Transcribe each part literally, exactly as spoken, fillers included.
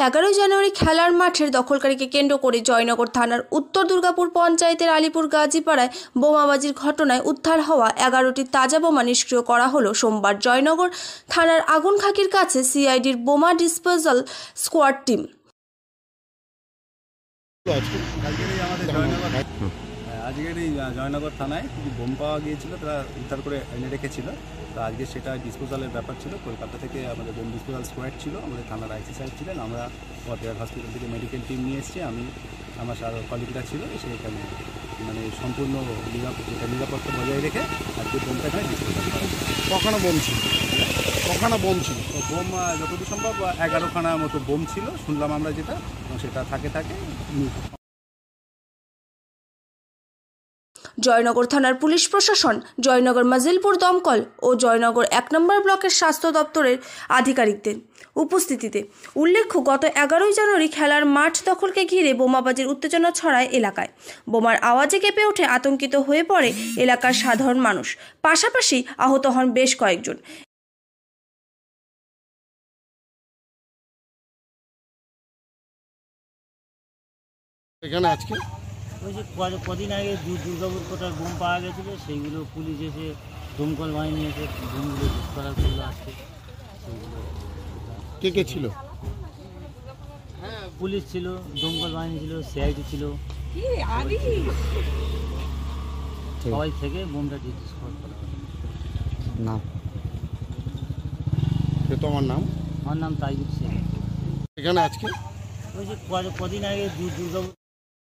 এগারোই জানুয়ারি খেলার মাঠের দখলকারীকে কেন্দ্র করে জয়নগর থানার উত্তর দুর্গাপুর পঞ্চায়েতের আলিপুর গাজীপাড়ায় বোমাবাজির ঘটনায় উদ্ধার হওয়া এগারোটি তাজা বোমা নিষ্ক্রিয় করা হলো সোমবার জয়নগর থানার আগুনখাকির কাছে সিআইডির বোমা ডিসপোজাল স্কোয়াড টিম। আজকের এই জয়নগর থানায় কিছু বোম পাওয়া গিয়েছিল, তারা উদ্ধার করে এনে রেখেছিল। তো আজকে সেটা ডিসপোজালের ব্যাপার ছিল। কলকাতা থেকে আমাদের বোম ডিসপোজাল স্কোয়াড ছিল, আমাদের থানার আইসি সাহেব ছিলেন, আমরা ওয়াটার হসপিটাল থেকে মেডিকেল টিম নিয়ে এসেছি। আমি আমার কলিগরা ছিল, সেখানে মানে সম্পূর্ণ যেটা নিরাপত্তা বজায় রেখে আজকে বোমটা এখানে ডিসপোজাল করা। কখনো বোম ছিল কখনো বোম ছিল বোম যতদূর সম্ভব এগারোখানা মতো বোম ছিল শুনলাম আমরা, যেটা সেটা থাকে থাকে জয়নগর থানার পুলিশ প্রশাসন, জয়নগর মাজিলপুর দমকল ও জয়নগর এক নম্বর ব্লকের স্বাস্থ্য দপ্তরের আধিকারিকদের উপস্থিতিতে উল্লেখ্য, গত এগারোই জানুয়ারি খেলার মাঠ দখলকে ঘিরে বোমাবাজির উত্তেজনা ছড়ায় এলাকায়। বোমার আওয়াজে কেঁপে ওঠে আতঙ্কিত হয়ে পড়ে এলাকার সাধারণ মানুষ, পাশাপাশি আহত হন বেশ কয়েকজন। এখানে আজকে ওই যে কদিন আগে দুর্গাপুর কোটায় বোম পাওয়া গেছিলো, সেইগুলো পুলিশ এসে দমকল বাহিনী এসে বোমগুলো করা করলো। আজকে সেইগুলো কে কে ছিল? পুলিশ ছিল, দমকল বাহিনী ছিল, সিআইডি ছিল, সবাই থেকে বোমটা ডিসপোজ করা হলো। নাম? তোমার নাম? আমার নাম তাইবুর শেখ। এখানে আজকে ওই যে কদিন আগে দুর্গাপুর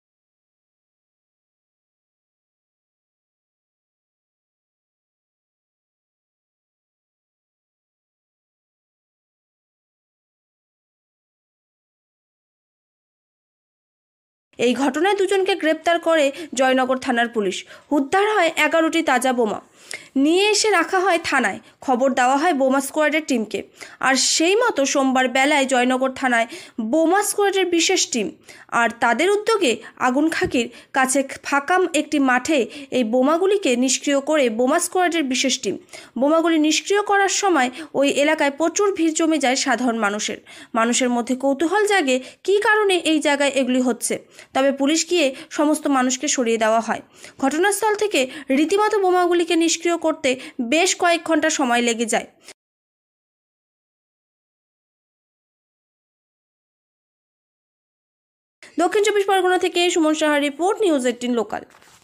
এই ঘটনায় দুজনকে গ্রেপ্তার করে জয়নগর থানার পুলিশ। উদ্ধার হয় এগারোটি তাজা বোমা, নিয়ে এসে রাখা হয় থানায়। খবর দেওয়া হয় বোমা স্কোয়াডের টিমকে। আর সেই মতো সোমবার বেলায় জয়নগর থানায় বোমা স্কোয়াডের বিশেষ টিম আর তাদের উদ্যোগে আগুনখাকির কাছে ফাঁকা একটি মাঠে এই বোমাগুলিকে নিষ্ক্রিয় করে বোমা স্কোয়াডের বিশেষ টিম। বোমাগুলি নিষ্ক্রিয় করার সময় ওই এলাকায় প্রচুর ভিড় জমে যায় সাধারণ মানুষের। মানুষের মধ্যে কৌতূহল জাগে কী কারণে এই জায়গায় এগুলি হচ্ছে। তবে পুলিশ গিয়ে সমস্ত মানুষকে সরিয়ে দেওয়া হয়। ঘটনাস্থল থেকে রীতিমতো বোমাগুলিকে নিষ্ক্রিয় করতে বেশ কয়েক ঘন্টা সময় লেগে যায়। দক্ষিণ চব্বিশ পরগনা থেকে সুমন সাহার রিপোর্ট, নিউজ এইটিন লোকাল।